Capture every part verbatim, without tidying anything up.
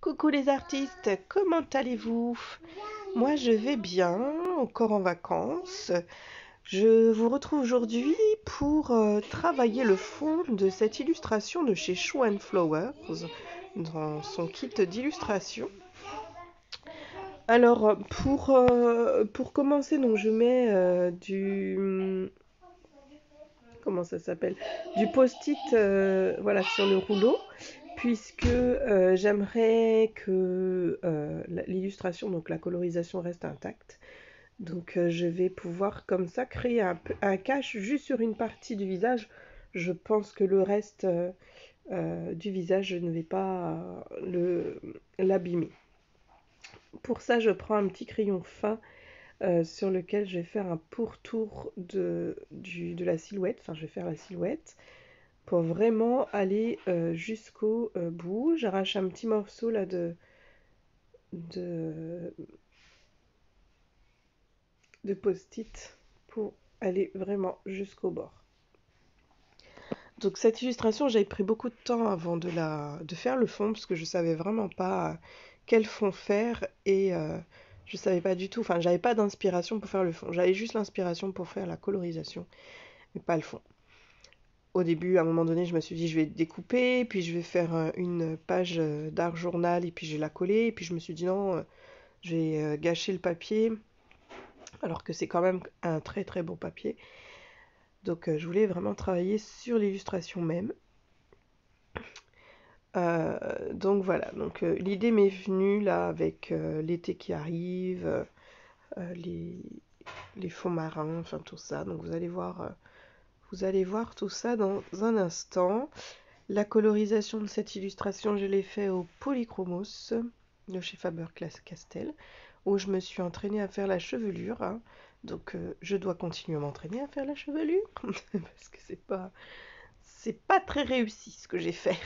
Coucou les artistes, comment allez-vous? Moi je vais bien, encore en vacances. Je vous retrouve aujourd'hui pour euh, travailler le fond de cette illustration de chez Shoe and Flowers dans son kit d'illustration. Alors pour, euh, pour commencer, donc je mets euh, du... Comment ça s'appelle? Du post-it euh, voilà, sur le rouleau, puisque euh, j'aimerais que euh, l'illustration, donc la colorisation reste intacte. Donc euh, je vais pouvoir comme ça créer un, un cache juste sur une partie du visage. Je pense que le reste euh, euh, du visage, je ne vais pas l'abîmer. Pour ça, je prends un petit crayon fin euh, sur lequel je vais faire un pourtour de, du, de la silhouette. Enfin, je vais faire la silhouette pour vraiment aller euh, jusqu'au euh, bout. J'arrache un petit morceau là de, de, de post-it pour aller vraiment jusqu'au bord. Donc cette illustration, j'avais pris beaucoup de temps avant de, la, de faire le fond parce que je savais vraiment pas quel fond faire et euh, je savais pas du tout, enfin j'avais pas d'inspiration pour faire le fond. J'avais juste l'inspiration pour faire la colorisation, mais pas le fond. Au début, à un moment donné, je me suis dit je vais découper, puis je vais faire une page d'art journal et puis je vais la coller. Et puis je me suis dit non, je vais gâcher le papier, alors que c'est quand même un très très bon papier. Donc je voulais vraiment travailler sur l'illustration même. Euh, donc voilà, donc euh, l'idée m'est venue là avec euh, l'été qui arrive, euh, les, les fonds marins, enfin tout ça. Donc vous allez voir, euh, vous allez voir tout ça dans un instant. La colorisation de cette illustration, je l'ai fait au Polychromos de chez Faber-Castell, où je me suis entraînée à faire la chevelure. Hein. Donc euh, je dois continuer à m'entraîner à faire la chevelure, parce que c'est pas, c'est pas très réussi ce que j'ai fait.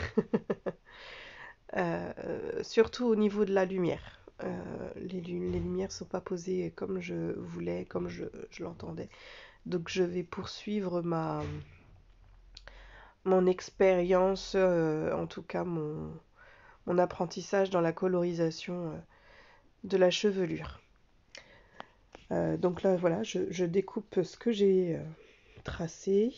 euh, surtout au niveau de la lumière. Euh, les, les lumières sont pas posées comme je voulais, comme je, je l'entendais. Donc je vais poursuivre ma mon expérience, euh, en tout cas mon, mon apprentissage dans la colorisation euh, de la chevelure. Euh, donc là, voilà, je, je découpe ce que j'ai euh, tracé.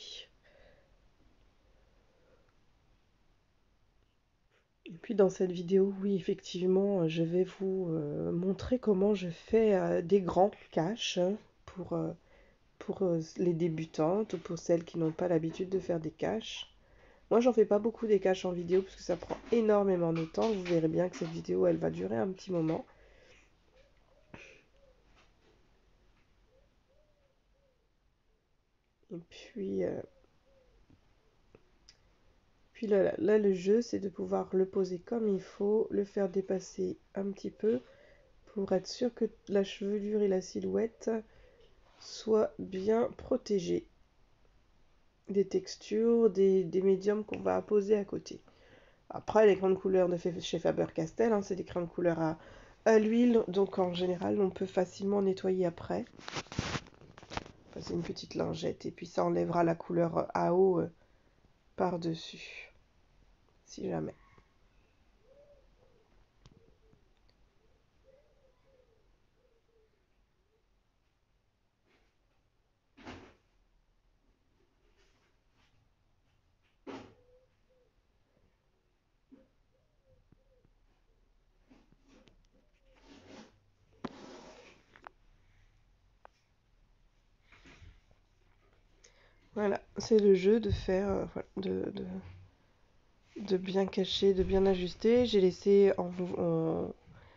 Et puis dans cette vidéo, oui, effectivement, je vais vous euh, montrer comment je fais euh, des grands caches hein, pour, euh, pour euh, les débutantes ou pour celles qui n'ont pas l'habitude de faire des caches. Moi, j'en fais pas beaucoup des caches en vidéo parce que ça prend énormément de temps. Vous verrez bien que cette vidéo, elle va durer un petit moment. Et puis, euh, puis là, là, là, le jeu, c'est de pouvoir le poser comme il faut, le faire dépasser un petit peu pour être sûr que la chevelure et la silhouette soient bien protégées des textures, des, des médiums qu'on va apposer à côté. Après, les crayons de couleur de chez Faber-Castell, hein, c'est des crayons de couleur à, à l'huile, donc en général, on peut facilement nettoyer après. Passer une petite lingette et puis ça enlèvera la couleur à eau euh, par-dessus, si jamais. Voilà, c'est le jeu de faire, euh, voilà, de, de, de bien cacher, de bien ajuster. J'ai laissé en, en,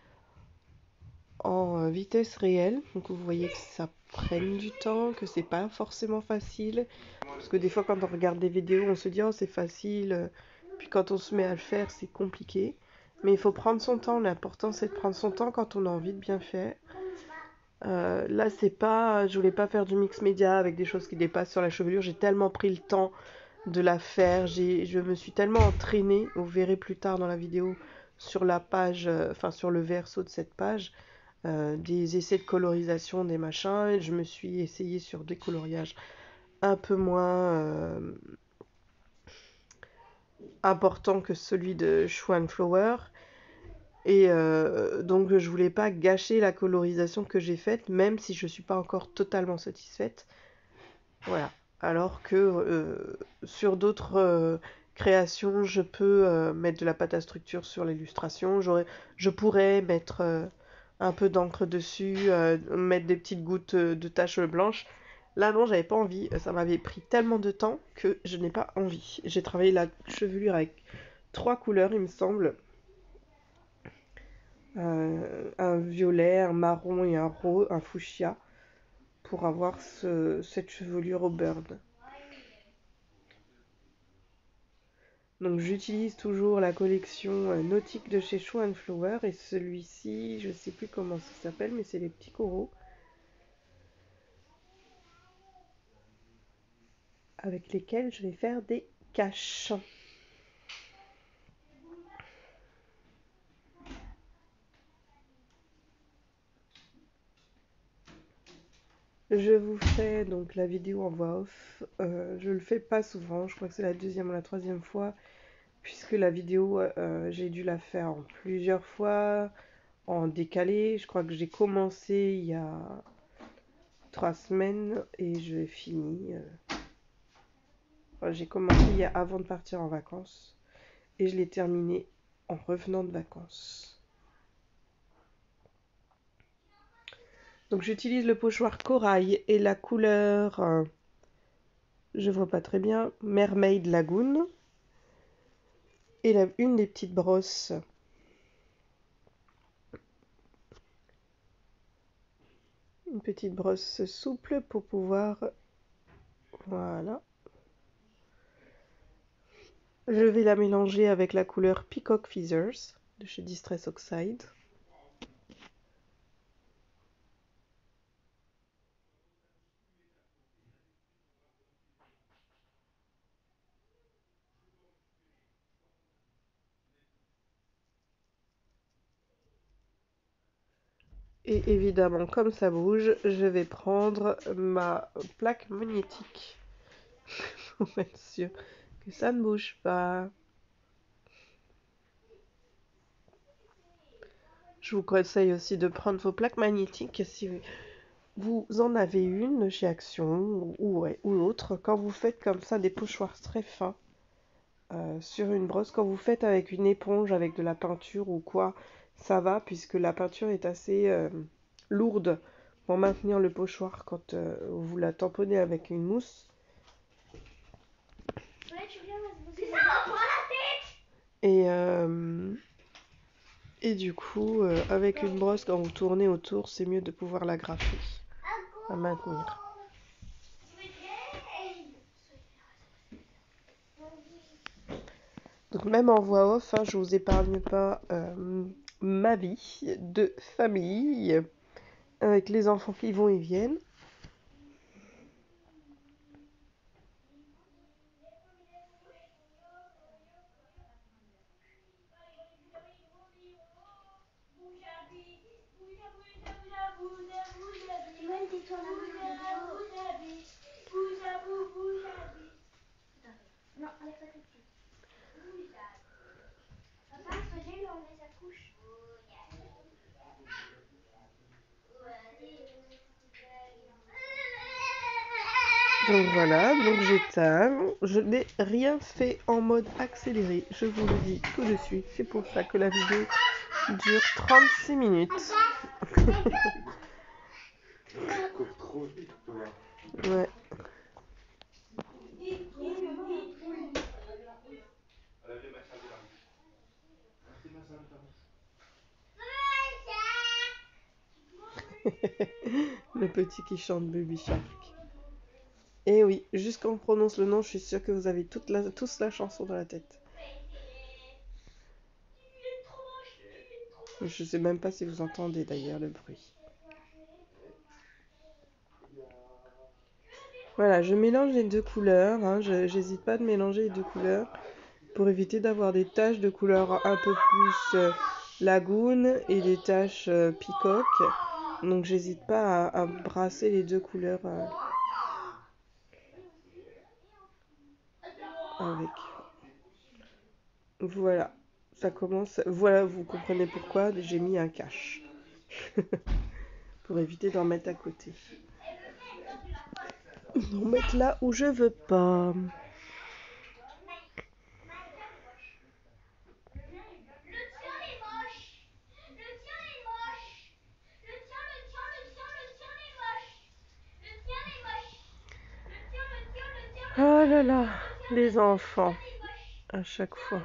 en vitesse réelle, donc vous voyez que ça prenne du temps, que c'est pas forcément facile. Parce que des fois, quand on regarde des vidéos, on se dit oh c'est facile, puis quand on se met à le faire, c'est compliqué. Mais il faut prendre son temps. L'important, c'est de prendre son temps quand on a envie de bien faire. Euh, là, c'est pas, je voulais pas faire du mix média avec des choses qui dépassent sur la chevelure. J'ai tellement pris le temps de la faire. J'ai, je me suis tellement entraînée. Vous verrez plus tard dans la vidéo sur la page, euh, enfin sur le verso de cette page, euh, des essais de colorisation, des machins. Je me suis essayée sur des coloriages un peu moins euh, importants que celui de Shoe and Flower. Et euh, donc je voulais pas gâcher la colorisation que j'ai faite, même si je suis pas encore totalement satisfaite. Voilà. Alors que euh, sur d'autres euh, créations, je peux euh, mettre de la pâte à structure sur l'illustration. J'aurais, je pourrais mettre euh, un peu d'encre dessus, euh, mettre des petites gouttes euh, de taches blanches. Là, non, j'avais pas envie. Ça m'avait pris tellement de temps que je n'ai pas envie. J'ai travaillé la chevelure avec trois couleurs, il me semble. Euh, un violet, un marron et un rose, un fuchsia, pour avoir ce, cette chevelure au bird. Donc j'utilise toujours la collection euh, nautique de chez Show and Flower et celui-ci, je sais plus comment ça s'appelle, mais c'est les petits coraux avec lesquels je vais faire des caches. Je vous fais donc la vidéo en voix off. Euh, je le fais pas souvent, je crois que c'est la deuxième ou la troisième fois, puisque la vidéo, euh, j'ai dû la faire en plusieurs fois, en décalé. Je crois que j'ai commencé il y a trois semaines et je finis. Euh... Enfin, j'ai commencé il y a avant de partir en vacances et je l'ai terminé en revenant de vacances. Donc j'utilise le pochoir corail et la couleur, euh, je vois pas très bien, Mermaid Lagoon. Et la, une des petites brosses. Une petite brosse souple pour pouvoir... Voilà. Je vais la mélanger avec la couleur Peacock Feathers de chez Distress Oxide. Et évidemment, comme ça bouge, je vais prendre ma plaque magnétique pour être sûr que ça ne bouge pas. Je vous conseille aussi de prendre vos plaques magnétiques si vous en avez une chez Action ou, ouais, ou autre. Quand vous faites comme ça des pochoirs très fins euh, sur une brosse, quand vous faites avec une éponge, avec de la peinture ou quoi, ça va puisque la peinture est assez euh, lourde pour maintenir le pochoir quand euh, vous la tamponnez avec une mousse. Ouais, tu viens, c'est ça, on prend la tête. Et, euh, et du coup, euh, avec une brosse, quand vous tournez autour, c'est mieux de pouvoir l'agrafer, à maintenir. Donc même en voix off, hein, je vous épargne pas euh, ma vie de famille, avec les enfants qui vont et viennent. Non, avec ça tout de suite. Papa, Sonia lui a enlevé sa couche. Donc voilà, donc j'éteins. Je n'ai rien fait en mode accéléré, je vous le dis tout de suite. C'est pour ça que la vidéo dure trente-six minutes. Ouais. Le petit qui chante Baby Shark. Et oui, juste quand on prononce le nom, je suis sûre que vous avez toute la, tous la chanson dans la tête. Je sais même pas si vous entendez d'ailleurs le bruit. Voilà, je mélange les deux couleurs. Hein, je j'hésite pas de mélanger les deux couleurs pour éviter d'avoir des taches de couleur un peu plus euh, lagoon et des taches euh, peacock. Donc j'hésite pas à, à brasser les deux couleurs euh, avec. Voilà, ça commence... Voilà, vous comprenez pourquoi j'ai mis un cache. Pour éviter d'en mettre à côté. D'en mettre là où je veux pas. Oh là là, les enfants, à chaque fois.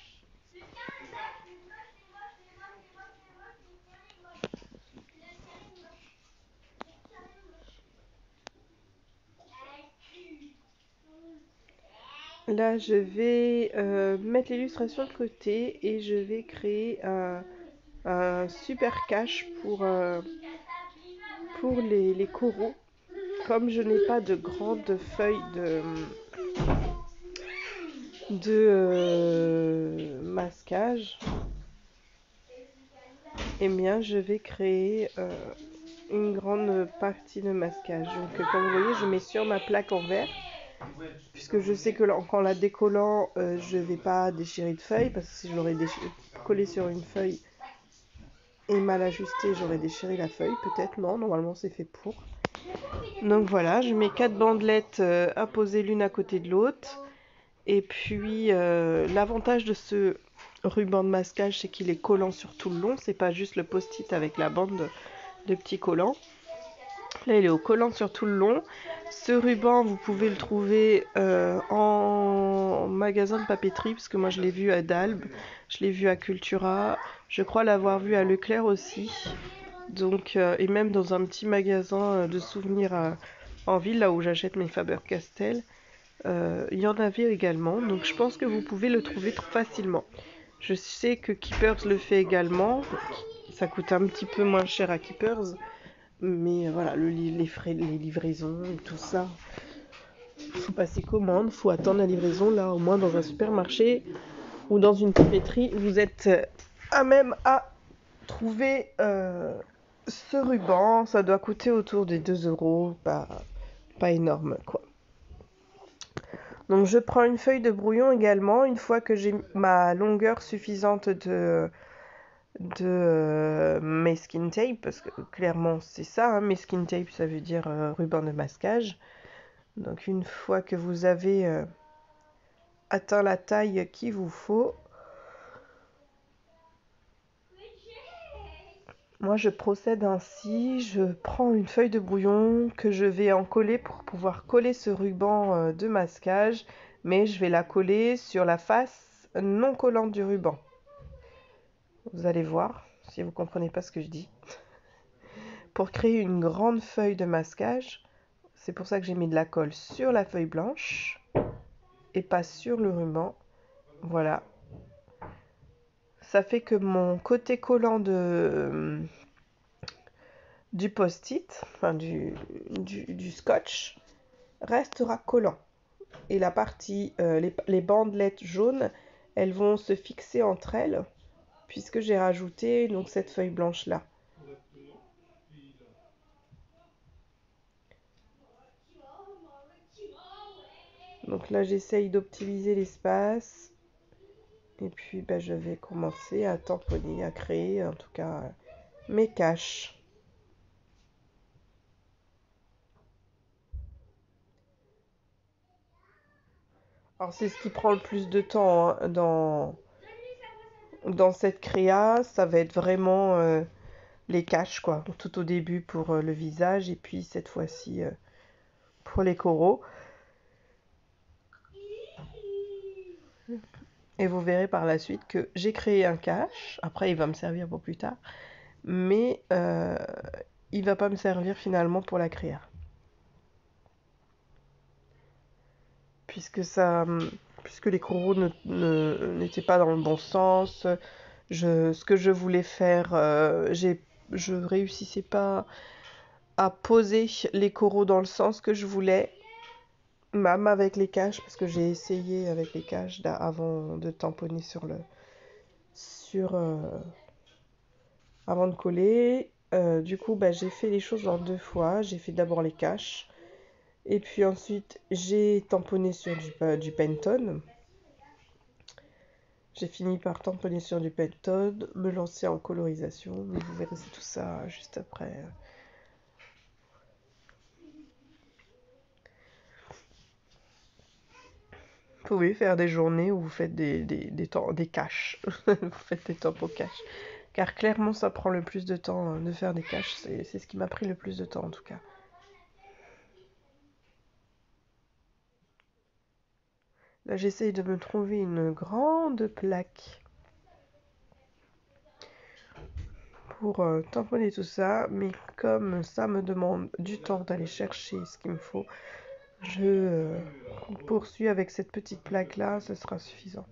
Là, je vais euh, mettre l'illustration de côté et je vais créer un, un super cache pour, euh, pour les, les coraux. Comme je n'ai pas de grandes feuilles de, de euh, masquage, eh bien, je vais créer euh, une grande partie de masquage. Donc, comme vous voyez, je mets sur ma plaque en verre. Puisque je sais que qu'en la décollant, euh, je ne vais pas déchirer de feuilles, parce que si je l'aurais collé sur une feuille et mal ajusté, j'aurais déchiré la feuille. Peut-être non, normalement c'est fait pour. Donc voilà, je mets quatre bandelettes euh, à poser l'une à côté de l'autre. Et puis euh, l'avantage de ce ruban de masquage, c'est qu'il est collant sur tout le long. C'est pas juste le post-it avec la bande de, de petits collants. Là, il est au collant sur tout le long. Ce ruban, vous pouvez le trouver euh, en magasin de papeterie, parce que moi, je l'ai vu à Dalbe, je l'ai vu à Cultura, je crois l'avoir vu à Leclerc aussi. Donc, euh, et même dans un petit magasin de souvenirs à, en ville, là où j'achète mes Faber-Castell, euh, il y en avait également. Donc, je pense que vous pouvez le trouver facilement. Je sais que Keepers le fait également. Ça coûte un petit peu moins cher à Keepers. Mais voilà, le, les frais, les livraisons et tout ça, faut passer commande, faut attendre la livraison. Là, au moins dans un supermarché ou dans une papeterie, vous êtes à même à trouver euh, ce ruban. Ça doit coûter autour des deux euros, pas, pas énorme quoi. Donc je prends une feuille de brouillon également, une fois que j'ai ma longueur suffisante de... de euh, masking tape, parce que clairement c'est ça, hein, masking tape ça veut dire euh, ruban de masquage. Donc une fois que vous avez euh, atteint la taille qu'il vous faut, moi je procède ainsi, je prends une feuille de brouillon que je vais en coller pour pouvoir coller ce ruban euh, de masquage, mais je vais la coller sur la face non collante du ruban. Vous allez voir si vous comprenez pas ce que je dis. Pour créer une grande feuille de masquage, c'est pour ça que j'ai mis de la colle sur la feuille blanche et pas sur le ruban. Voilà. Ça fait que mon côté collant de, du post-it, enfin du, du, du scotch, restera collant. Et la partie, euh, les, les bandelettes jaunes, elles vont se fixer entre elles, puisque j'ai rajouté donc cette feuille blanche là. Donc là, j'essaye d'optimiser l'espace. Et puis, bah, je vais commencer à tamponner, à créer, en tout cas, mes caches. Alors, c'est ce qui prend le plus de temps hein, dans, dans cette créa. Ça va être vraiment euh, les caches, quoi. Tout au début pour euh, le visage et puis cette fois-ci euh, pour les coraux. Et vous verrez par la suite que j'ai créé un cache. Après, il va me servir pour plus tard. Mais euh, il ne va pas me servir finalement pour la créa. Puisque, ça, puisque les coraux ne, ne, n'étaient pas dans le bon sens. Je, ce que je voulais faire, euh, j'ai, je ne réussissais pas à poser les coraux dans le sens que je voulais. Même avec les caches, parce que j'ai essayé avec les caches avant de tamponner sur le... sur... Euh, avant de coller. Euh, du coup, bah, j'ai fait les choses en deux fois. J'ai fait d'abord les caches. Et puis ensuite, j'ai tamponné sur du, euh, du Penton. J'ai fini par tamponner sur du Pantone, me lancer en colorisation, mais vous verrez tout ça juste après. Vous pouvez faire des journées où vous faites des, des, des, temps, des caches. Vous faites des tampons caches. Car clairement, ça prend le plus de temps de faire des caches. C'est ce qui m'a pris le plus de temps en tout cas. Là, j'essaye de me trouver une grande plaque pour euh, tamponner tout ça. Mais comme ça me demande du temps d'aller chercher ce qu'il me faut, je euh, poursuis avec cette petite plaque là, ce sera suffisant.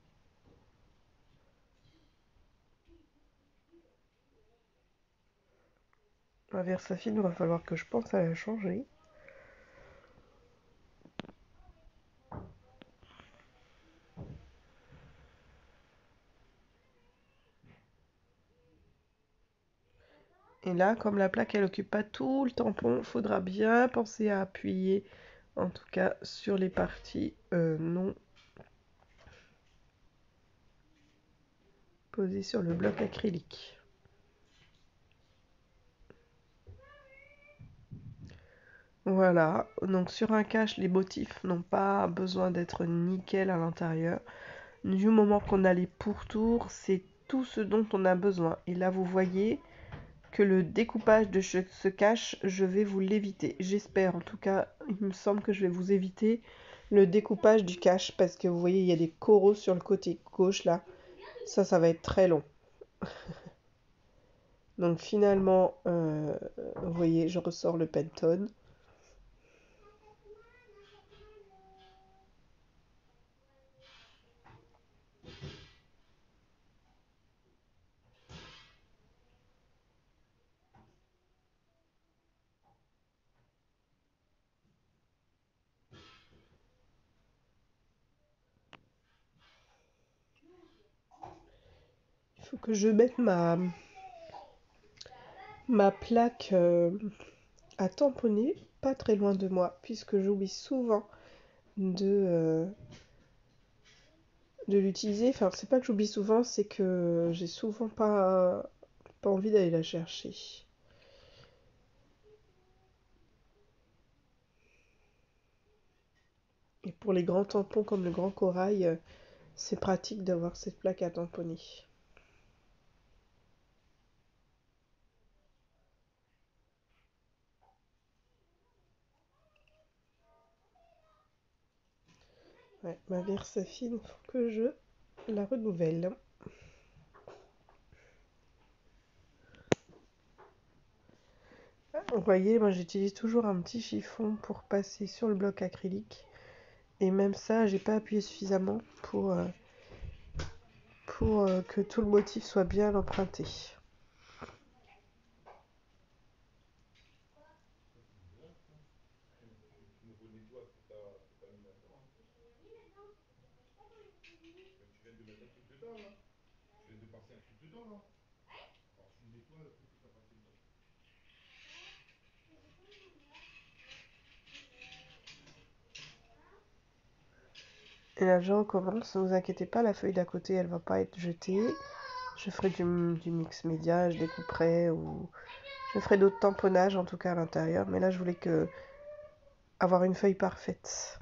Ma Versafine, il va falloir que je pense à la changer. Et là, comme la plaque, elle occupe pas tout le tampon, il faudra bien penser à appuyer, en tout cas, sur les parties euh, non posées sur le bloc acrylique. Voilà, donc sur un cache, les motifs n'ont pas besoin d'être nickel à l'intérieur. Du moment qu'on a les pourtours, c'est tout ce dont on a besoin. Et là, vous voyez que le découpage de ce cache, je vais vous l'éviter. J'espère, en tout cas, il me semble que je vais vous éviter le découpage du cache parce que vous voyez, il y a des coraux sur le côté gauche là. Ça, ça va être très long. Donc finalement, euh, vous voyez, je ressors le Pantone. Il faut que je mette ma, ma plaque euh, à tamponner pas très loin de moi, puisque j'oublie souvent de, euh, de l'utiliser. Enfin, c'est pas que j'oublie souvent, c'est que j'ai souvent pas, pas envie d'aller la chercher. Et pour les grands tampons comme le grand corail, euh, c'est pratique d'avoir cette plaque à tamponner. Ouais, ma Versafine, il faut que je la renouvelle. Vous voyez, moi j'utilise toujours un petit chiffon pour passer sur le bloc acrylique. Et même ça, j'ai pas appuyé suffisamment pour, euh, pour euh, que tout le motif soit bien emprunté. Et là, je recommence. Ne vous inquiétez pas, la feuille d'à côté, elle va pas être jetée. Je ferai du, du mix média, je découperai ou je ferai d'autres tamponnages en tout cas à l'intérieur. Mais là, je voulais que avoir une feuille parfaite.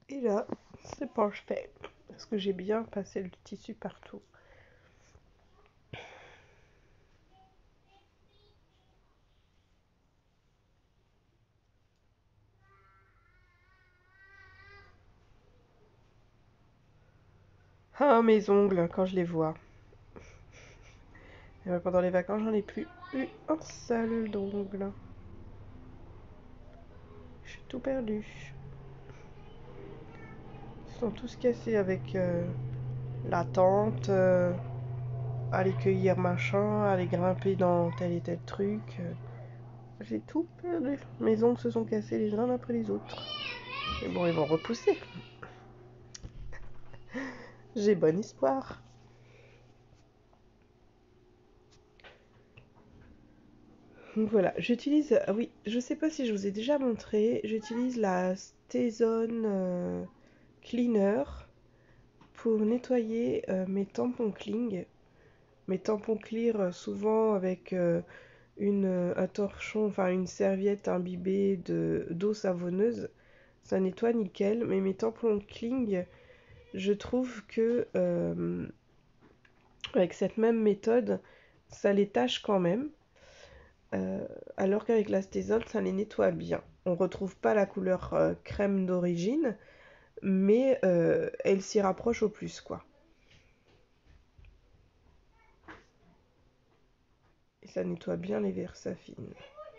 Et là, c'est parfait. Parce que j'ai bien passé le tissu partout. Ah, mes ongles, quand je les vois. Et ben, pendant les vacances, j'en ai plus eu un seul d'ongle. Je suis tout perdu. Ils sont tous cassés avec euh, la tente, euh, aller cueillir machin, aller grimper dans tel et tel truc. euh. J'ai tout perdu. Mes ongles se sont cassés les uns après les autres. Mais bon, ils vont repousser. J'ai bon espoir. Donc voilà, j'utilise, ah oui, je sais pas si je vous ai déjà montré, j'utilise la Stazone euh, Cleaner pour nettoyer euh, mes tampons cling. Mes tampons clear, euh, souvent avec euh, une, euh, un torchon, enfin une serviette imbibée de, d'eau savonneuse, ça nettoie nickel. Mais mes tampons cling, je trouve que euh, avec cette même méthode, ça les tâche quand même. Euh, alors qu'avec la Stazone, ça les nettoie bien. On retrouve pas la couleur euh, crème d'origine, mais euh, elle s'y rapproche au plus, quoi. Et ça nettoie bien les Versafine.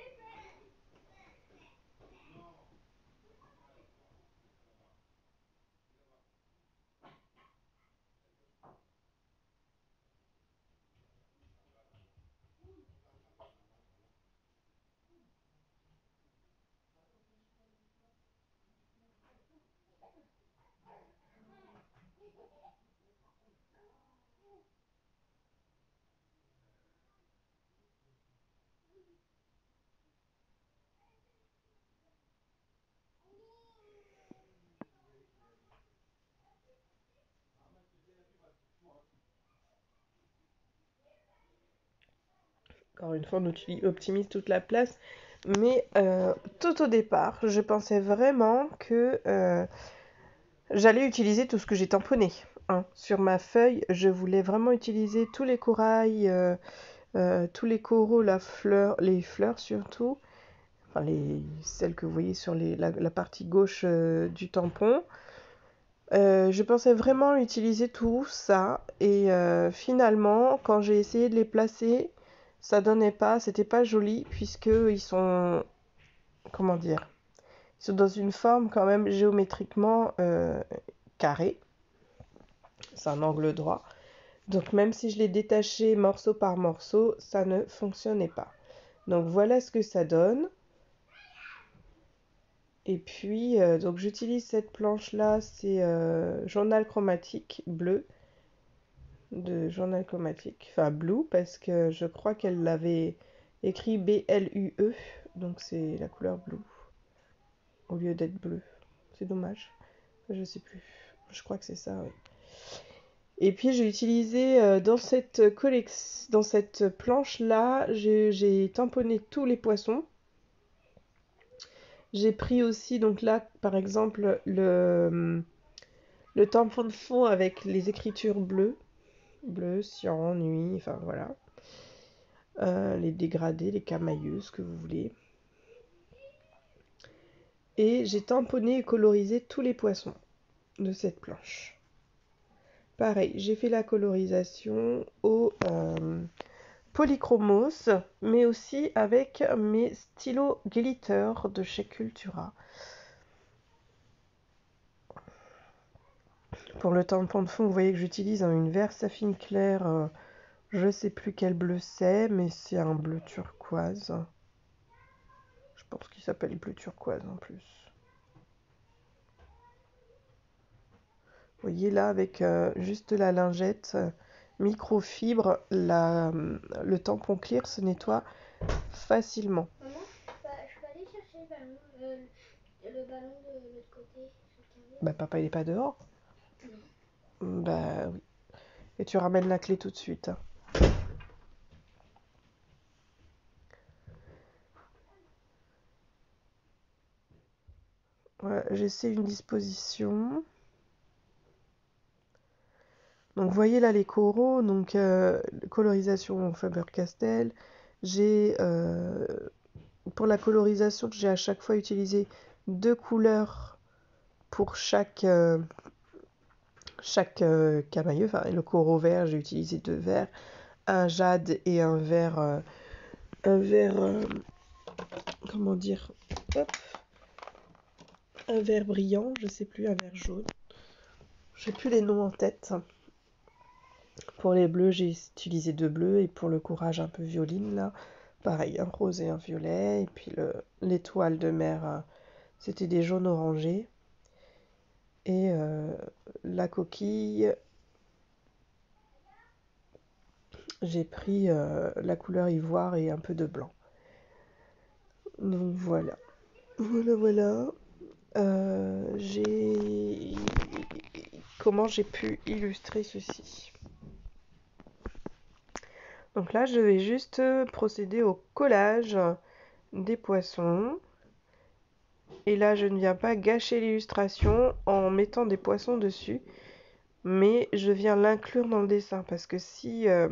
Encore une fois, on optimise toute la place. Mais euh, tout au départ, je pensais vraiment que euh, j'allais utiliser tout ce que j'ai tamponné. Hein. Sur ma feuille, je voulais vraiment utiliser tous les corails, euh, euh, tous les coraux, la fleur, les fleurs surtout, enfin les, celles que vous voyez sur les, la, la partie gauche euh, du tampon. Euh, je pensais vraiment utiliser tout ça et euh, finalement, quand j'ai essayé de les placer, ça donnait pas, c'était pas joli puisque ils sont, comment dire, ils sont dans une forme quand même géométriquement euh, carrée. C'est un angle droit. Donc même si je les détachais morceau par morceau, ça ne fonctionnait pas. Donc voilà ce que ça donne. Et puis, euh, donc j'utilise cette planche-là, c'est euh, journal chromatique bleu, de journal chromatique, enfin blue, parce que je crois qu'elle l'avait écrit B L U E, donc c'est la couleur blue, au lieu d'être bleu. C'est dommage, je sais plus, je crois que c'est ça, oui. Et puis j'ai utilisé euh, dans cette collection, dans cette planche-là, j'ai j'ai tamponné tous les poissons. J'ai pris aussi, donc là, par exemple, le, le tampon de fond avec les écritures bleues. Bleu, cyan, nuit, enfin voilà. Euh, les dégradés, les camailleux, ce que vous voulez. Et j'ai tamponné et colorisé tous les poissons de cette planche. Pareil, j'ai fait la colorisation au euh, polychromos, mais aussi avec mes stylos glitter de chez Cultura. Pour le tampon de fond, vous voyez que j'utilise une Versafine claire, euh, je sais plus quel bleu c'est, mais c'est un bleu turquoise. Je pense qu'il s'appelle bleu turquoise en plus. Vous voyez là, avec euh, juste la lingette euh, microfibre, la, le tampon clear se nettoie facilement. Maman, bah, je peux aller chercher le ballon, euh, le ballon de l'autre côté sur le carré. Bah papa il est pas dehors. Non. Bah oui. Et tu ramènes la clé tout de suite. Voilà, j'essaie une disposition. Donc vous voyez là les coraux, donc euh, colorisation Faber-Castell. J'ai euh, pour la colorisation, j'ai à chaque fois utilisé deux couleurs pour chaque euh, chaque euh, camailleux. Enfin, le coraux vert, j'ai utilisé deux verts, un jade et un vert euh, un vert euh, comment dire, hop, un vert brillant, je sais plus, un vert jaune. J'ai plus les noms en tête. Pour les bleus, j'ai utilisé deux bleus et pour le courage un peu violine là, pareil, un rose et un violet. Et puis le l'étoile de mer, euh, c'était des jaunes orangés. Et euh, la coquille, j'ai pris euh, la couleur ivoire et un peu de blanc. Donc voilà, voilà, voilà. Euh, j'ai comment j'ai pu illustrer ceci. Donc là, je vais juste procéder au collage des poissons. Et là, je ne viens pas gâcher l'illustration en mettant des poissons dessus, mais je viens l'inclure dans le dessin parce que si euh,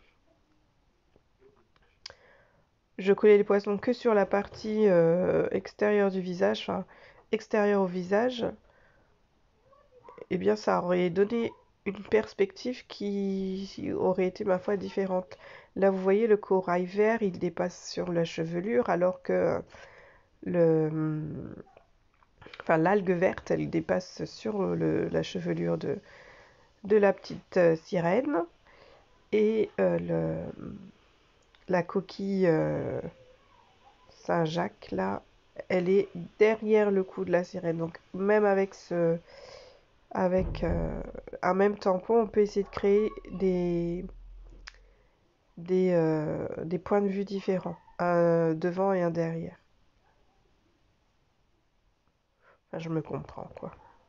je collais les poissons que sur la partie euh, extérieure du visage, enfin extérieure au visage, eh bien ça aurait donné une perspective qui aurait été ma foi différente. Là, vous voyez, le corail vert, il dépasse sur la chevelure, alors que le, enfin l'algue verte, elle dépasse sur le, la chevelure de, de la petite euh, sirène. Et euh, le, la coquille euh, Saint-Jacques, là, elle est derrière le cou de la sirène. Donc même avec ce, avec euh, un même tampon, on peut essayer de créer des, des, euh, des points de vue différents, un devant et un derrière. Enfin, je me comprends, quoi.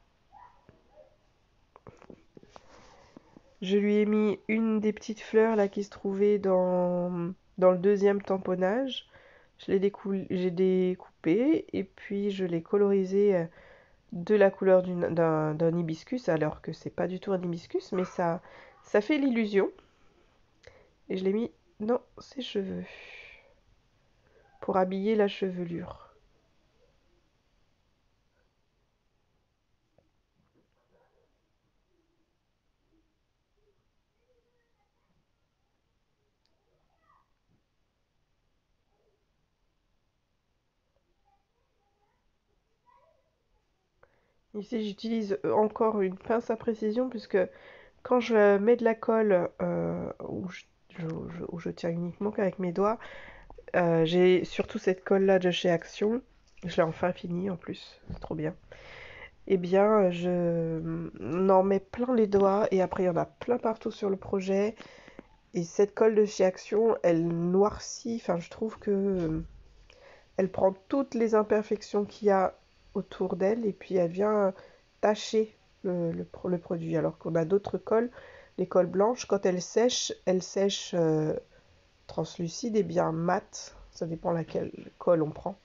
Je lui ai mis une des petites fleurs là qui se trouvait dans, dans le deuxième tamponnage. Je l'ai décou- j'ai découpé et puis je l'ai colorisé euh, de la couleur d'un d'un hibiscus, alors que c'est pas du tout un hibiscus, mais ça, ça fait l'illusion. Et je l'ai mis dans ses cheveux pour habiller la chevelure. Ici, j'utilise encore une pince à précision puisque quand je mets de la colle euh, où, je, je, où je tiens uniquement qu'avec mes doigts, euh, j'ai surtout cette colle là de chez Action. Je l'ai enfin fini en plus, c'est trop bien. Eh bien, je n'en mets plein les doigts et après il y en a plein partout sur le projet. Et cette colle de chez Action, elle noircit, enfin je trouve que euh, elle prend toutes les imperfections qu'il y a autour d'elle et puis elle vient tacher le, le, le produit. Alors qu'on a d'autres colles, les colles blanches, quand elles sèchent, elles sèchent euh, translucides et bien mates, ça dépend laquelle colle on prend.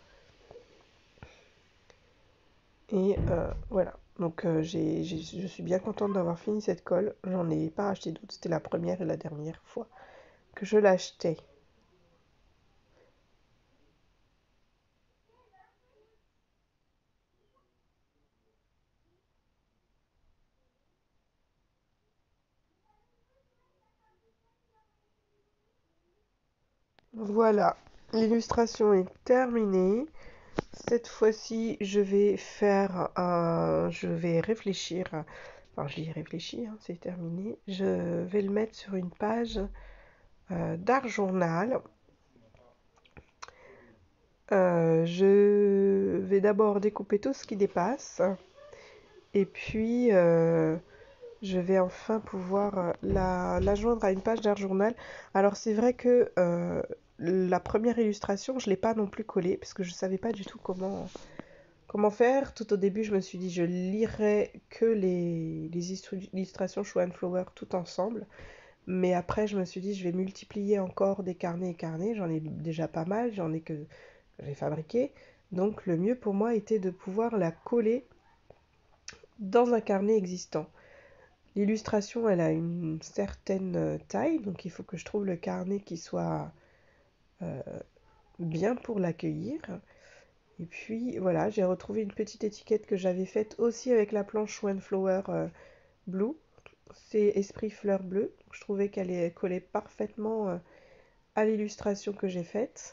Et euh, voilà, donc euh, j'ai, j'ai, je suis bien contente d'avoir fini cette colle. J'en ai pas acheté d'autres, c'était la première et la dernière fois que je l'achetais. Voilà, l'illustration est terminée. Cette fois-ci, je vais faire un... Je vais réfléchir. Enfin, j'y réfléchis, hein, c'est terminé. Je vais le mettre sur une page euh, d'art journal. Euh, je vais d'abord découper tout ce qui dépasse. Et puis, euh, je vais enfin pouvoir la, la joindre à une page d'art journal. Alors, c'est vrai que euh, la première illustration, je ne l'ai pas non plus collée parce que je ne savais pas du tout comment, comment faire. Tout au début, je me suis dit je lirais que les, les illustrations Show and Flower tout ensemble. Mais après, je me suis dit je vais multiplier encore des carnets et carnets. J'en ai déjà pas mal, j'en ai que j'ai fabriqué. Donc le mieux pour moi était de pouvoir la coller dans un carnet existant. L'illustration, elle a une certaine taille, donc il faut que je trouve le carnet qui soit euh, bien pour l'accueillir. Et puis voilà, j'ai retrouvé une petite étiquette que j'avais faite aussi avec la planche One Flower euh, Blue. C'est Esprit Fleur Bleue. Je trouvais qu'elle collait parfaitement euh, à l'illustration que j'ai faite.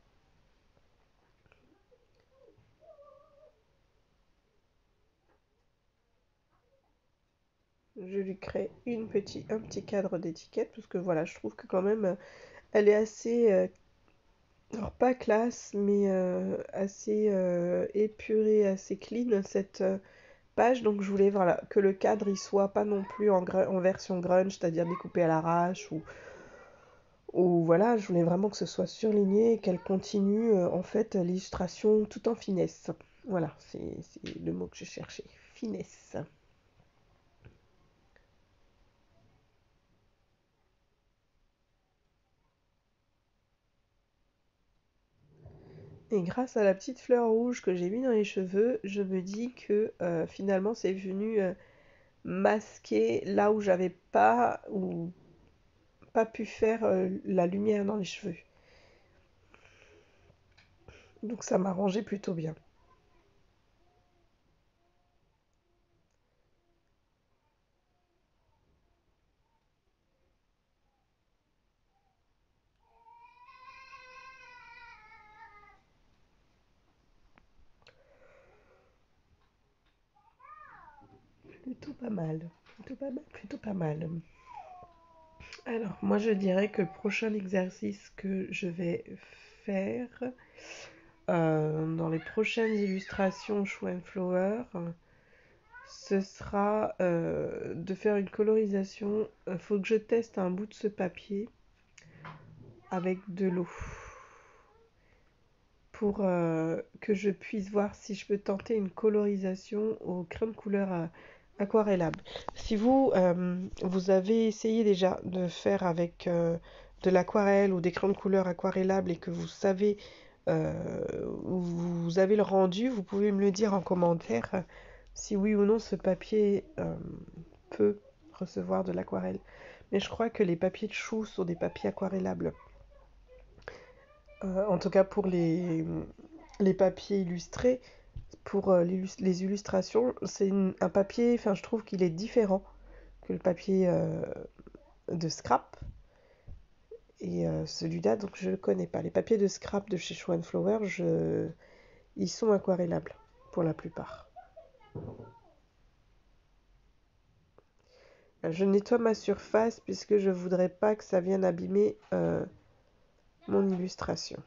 Je lui crée une petit, un petit cadre d'étiquette parce que voilà, je trouve que quand même elle est assez, euh, alors pas classe, mais euh, assez euh, épurée, assez clean cette euh, page. Donc je voulais voilà, que le cadre il soit pas non plus en, en version grunge, c'est-à-dire découpé à l'arrache ou, ou voilà, je voulais vraiment que ce soit surligné et qu'elle continue euh, en fait l'illustration tout en finesse. Voilà, c'est le mot que je cherchais, finesse. Et grâce à la petite fleur rouge que j'ai mis dans les cheveux, je me dis que euh, finalement c'est venu euh, masquer là où j'avais pas ou pas pu faire euh, la lumière dans les cheveux. Donc ça m'arrangeait plutôt bien. Plutôt pas mal. Plutôt pas mal. Plutôt pas mal. Alors, moi je dirais que le prochain exercice que je vais faire euh, dans les prochaines illustrations Show and Flower, ce sera euh, de faire une colorisation. Il faut que je teste un bout de ce papier avec de l'eau pour euh, que je puisse voir si je peux tenter une colorisation au crayon de couleur euh, aquarellable. Si vous, euh, vous avez essayé déjà de faire avec euh, de l'aquarelle ou des crayons de couleur aquarellables et que vous savez euh, où vous avez le rendu, vous pouvez me le dire en commentaire euh, si oui ou non ce papier euh, peut recevoir de l'aquarelle. Mais je crois que les papiers de chou sont des papiers aquarellables. Euh, en tout cas pour les, les papiers illustrés, pour euh, les illustrations, c'est un papier, enfin je trouve qu'il est différent que le papier euh, de scrap. Et euh, celui-là, donc je ne le connais pas. Les papiers de scrap de chez Show and Flower, je... ils sont aquarellables pour la plupart. Je nettoie ma surface puisque je voudrais pas que ça vienne abîmer euh, mon illustration.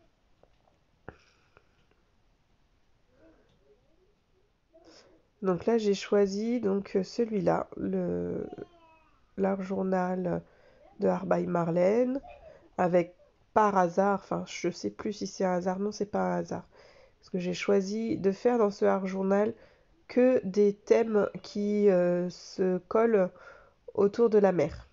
Donc là, j'ai choisi donc celui-là, le l'art journal de Art by Marlène, avec par hasard, enfin je sais plus si c'est un hasard, non c'est pas un hasard, parce que j'ai choisi de faire dans ce art journal que des thèmes qui euh, se collent autour de la mer.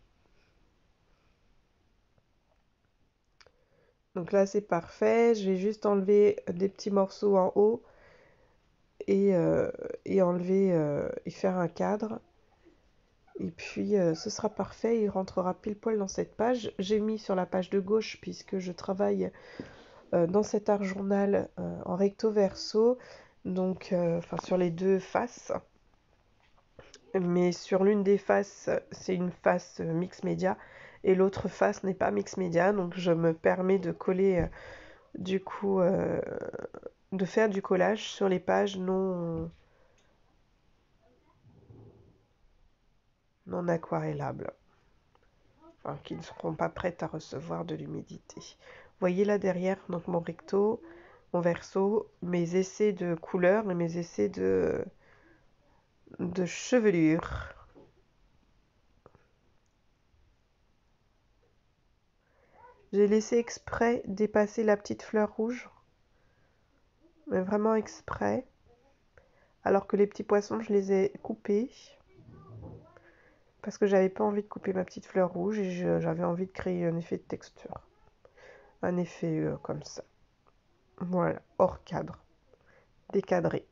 Donc là c'est parfait, je vais juste enlever des petits morceaux en haut et, euh, et enlever euh, et faire un cadre. Et puis euh, ce sera parfait, il rentrera pile poil dans cette page. J'ai mis sur la page de gauche puisque je travaille euh, dans cet art journal euh, en recto verso, donc euh, enfin sur les deux faces. Mais sur l'une des faces, c'est une face mix média et l'autre face n'est pas mix média, donc je me permets de coller euh, du coup euh, de faire du collage sur les pages non non aquarellables, enfin, qui ne seront pas prêtes à recevoir de l'humidité. Vous voyez là derrière donc mon recto, mon verso, mes essais de couleurs et mes essais de de chevelure. J'ai laissé exprès dépasser la petite fleur rouge, mais vraiment exprès, alors que les petits poissons, je les ai coupés, parce que j'avais pas envie de couper ma petite fleur rouge et j'avais envie de créer un effet de texture, un effet euh, comme ça. Voilà, hors cadre. décadré.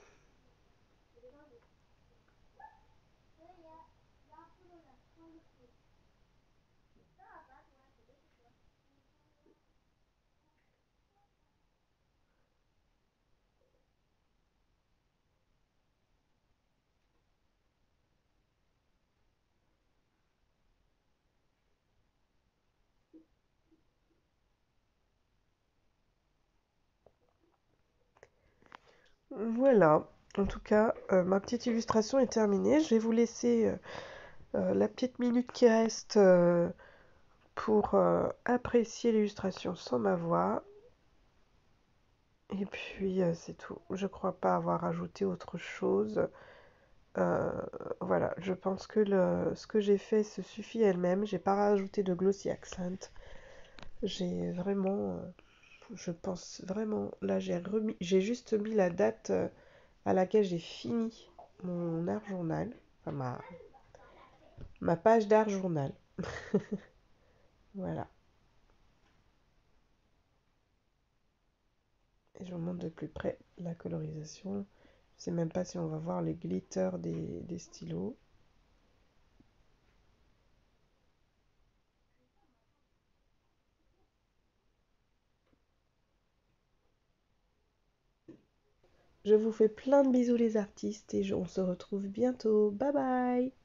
Voilà, en tout cas, euh, ma petite illustration est terminée. Je vais vous laisser euh, euh, la petite minute qui reste euh, pour euh, apprécier l'illustration sans ma voix. Et puis, euh, c'est tout. Je crois pas avoir ajouté autre chose. Euh, voilà, je pense que le, ce que j'ai fait se suffit elle-même. J'ai pas rajouté de glossy accent. J'ai vraiment, euh, je pense vraiment, là j'ai remis, j'ai juste mis la date euh, à laquelle j'ai fini mon art journal, enfin ma, ma page d'art journal. Voilà. Et je vous montre de plus près la colorisation. Je sais même pas si on va voir les glitters des, des stylos. Je vous fais plein de bisous les artistes et je- on se retrouve bientôt. Bye bye!